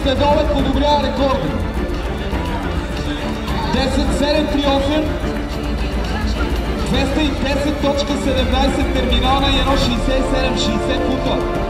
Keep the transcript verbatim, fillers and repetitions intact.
следобед подобрява рекорди. десет седем три осем, двеста и десет точка седемнайсет терминал на едно шейсет и седем шейсет фута.